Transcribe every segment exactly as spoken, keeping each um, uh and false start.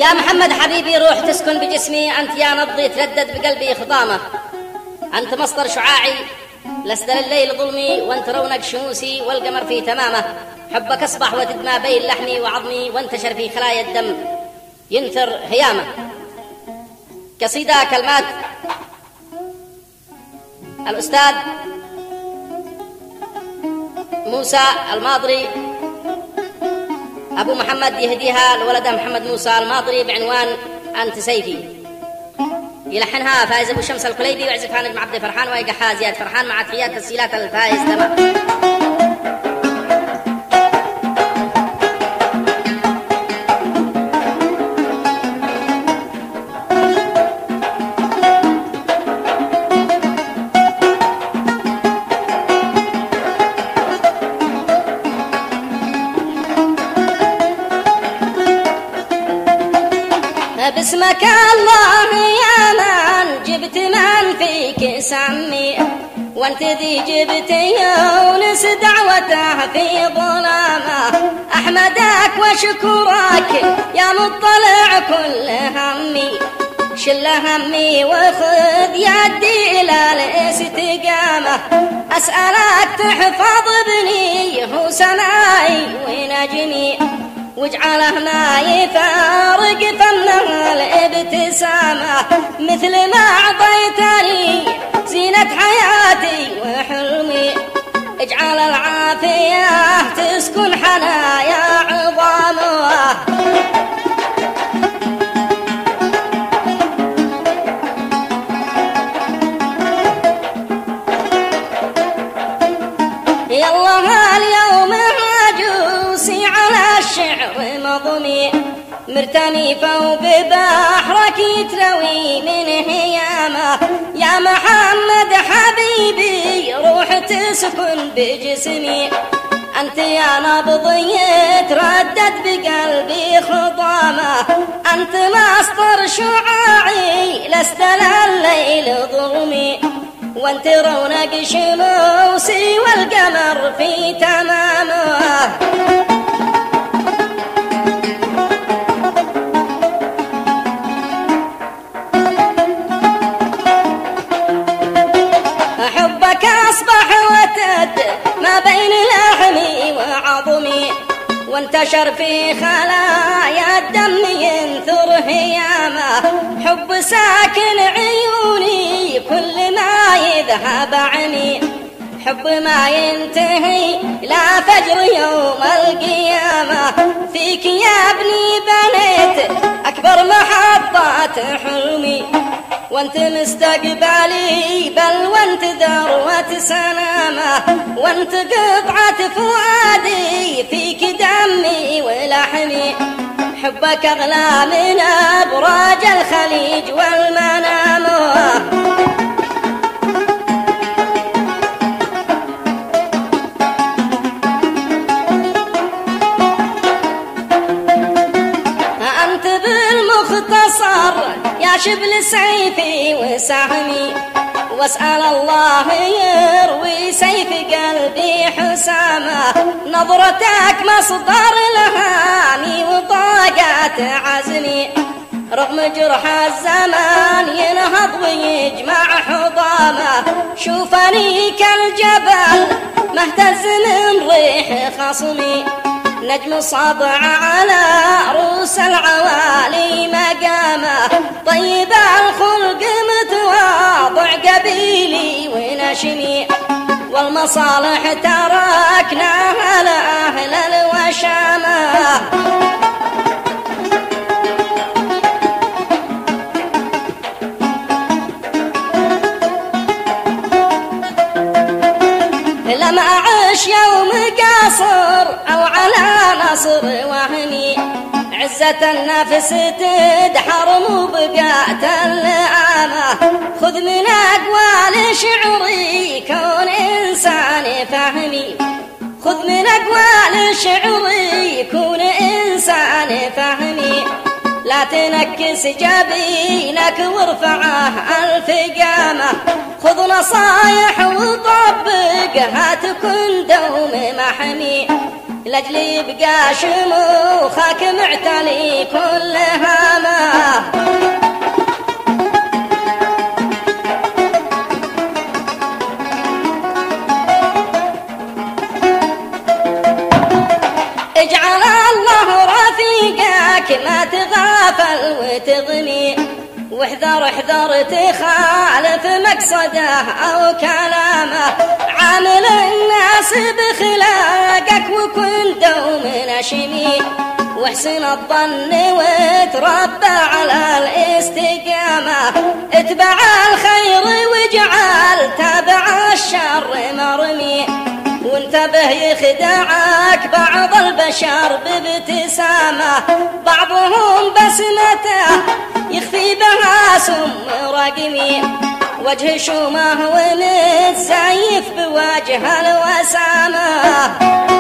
يا محمد حبيبي روح تسكن بجسمي، أنت يا نبضي تردد بقلبي خضامة، أنت مصدر شعاعي لست لليل ظلمي، وأنت رونق شموسي والقمر في تمامه، حبك أصبح وتدمى بين لحمي وعظمي، وانتشر في خلايا الدم ينثر هيامه. قصيدة كلمات الأستاذ موسى الماضري أبو محمد، يهديها لولده محمد موسى الماضري بعنوان أنت سيفي. يلحنها فايز أبو شمس القليبي، ويعزفها نجم عبد فرحان، ويقحها زياد فرحان، مع تحيات تسجيلات الفايز تمام. باسمك الله يا من جبت من فيك سمي، وانت ذي جبت يونس دعوته في ظلامه، احمدك واشكرك يا مطلع كل همي، شل همي وخذ يدي الى الاستقامه، اسالك تحفظ ابني هو سماي ونجمي، واجعله ما يفارق فمه الابتسامة، مثل ما أعطيتني زينة حياتي وحلمي، اجعل العافية تسكن حنايا عظامه. يالله اليوم عجوسي على الشعر مضمي، مرتمي فوق بحرك يتروي من هيامه، يا محمد حبيبي روح تسكن بجسمي، أنت يا نبضي تردد بقلبي خضامه، أنت مصدر شعاعي لست لليل ظلمي، وانت رونق شموسي والقمر في تمامه. حبك أصبح وتد ما بين لحمي وعظمي، وانتشر في خلايا الدم ينثر هيامه، حب ساكن عيوني كل ما يذهب عني، حب ما ينتهي لا فجر يوم القيامة، فيك يا ابني بنيت أكبر محطات حلمي، وانت مستقبلي بل وانت ذروة سلامة، وانت قطعة فؤادي فيك دمي ولحمي، حبك أغلى من أبراج الخليج والمنام. أنت بالمختصر يا شبل سيفي وسهمي، واسأل الله يروي سيف قلبي حسامة، نظرتك مصدر الهامي وطاقات عزمي، رغم جرح الزمان ينهض ويجمع حضامه، شوفني كالجبل مهتز من ريح خصمي، نجم ساطع على رؤوس العوالي مقامه، طيب الخلق متواضع قبيلي ونشمي، والمصالح تركناها لأهل الوشامة. لم أعش يوم قاصر أو على نصر وهمي، عزة النفس تدحر مبقات اللئامة، خذ من أقوال شعري كون إنسان فهمي، خذ من أقوال شعري كون إنسان فهمي، لا تنكس جبينك وارفعه الف قامة، خذ نصايح وطبقها تكن دوم محمي، لاجل يبقى شموخك معتلي كل هامة. معاك ما تغافل وتغني، واحذر احذر تخالف مقصده أو كلامه، عامل الناس بخلاقك وكن دوم نشمي، واحسن الظن وتربى على الاستقامة، اتبع الخير واجعل تابع الشر مرمي، وانتبه يخدعك بعض البشر بابتسامة، بعضهم بسمته يخفي بها سم رقمي، وجه شومه ومتزيف بوجه الوسامة.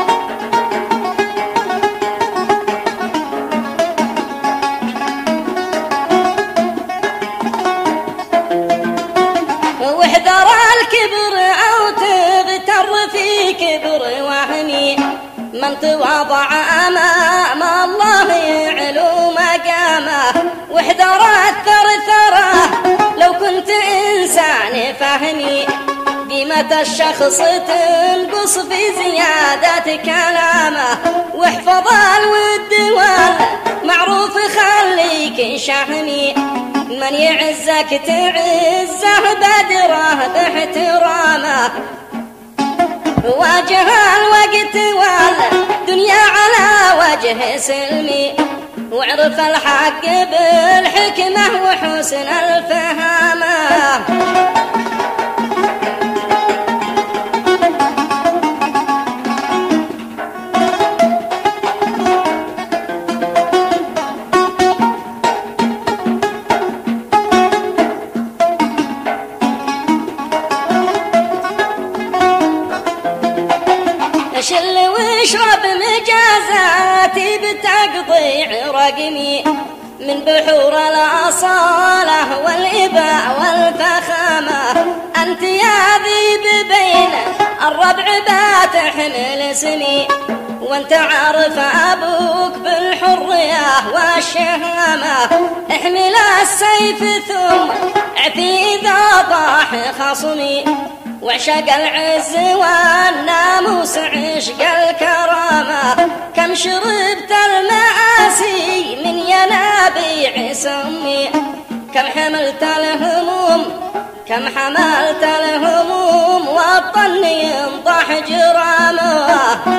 واحذر الكبر أو تغتر في كبر وهمي، من تواضع أمام الله يعلو مقامه، واحذر الثرثرة لو كنت إنسان فهمي، قيمة الشخص تنقص في زيادة كلامه، واحفظ الود والمعروف خليك شهمي، من يعزك تعزه بدره باحترامه، واجه الوقت والدنيا على وجه سلمي، واعرف الحق بالحكمة وحسن الفهامة. شل واشرب مجازاتي بتقضيع رقمي، من بحور الأصالة والإباء والفخامة، أنت يا ذيب بين الربع بتحمل اسمي، وانت عارف أبوك بالحرية والشهامة، احمل السيف ثم اعفي إذا طاح خصمي، وعشق العز والناموس عشق الكرامة، كم شربت المآسي من ينابيع سمي، كم حملت الهموم كم حملت الهموم والظن ينضح جرامه.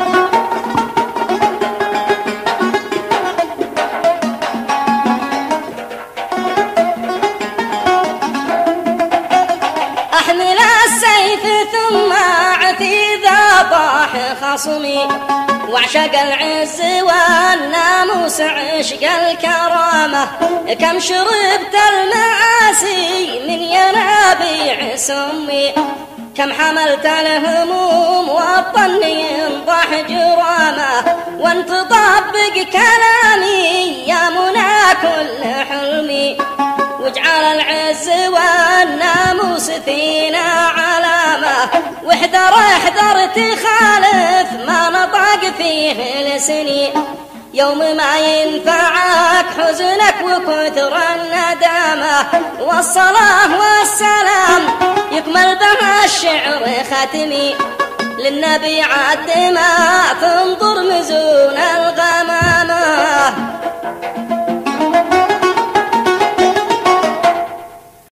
احمل السيف ثم اعفي ذا طاح خصمي، وعشق العز والناموس عشق الكرامة، كم شربت المآسي من ينابيع سمي، كم حملت الهموم والظن ينضح جرامه، وانت طبق كلامي يا منى كل حلمي، واجعل العز والناموس فينا علامة، واحذر احذر تخالف ما نطق فيه لسني، يوم ما ينفعك حزنك وكثر الندامة، والصلاة والسلام يكمل بها الشعر ختمي، للنبي عد ما تنظر مزون الغم.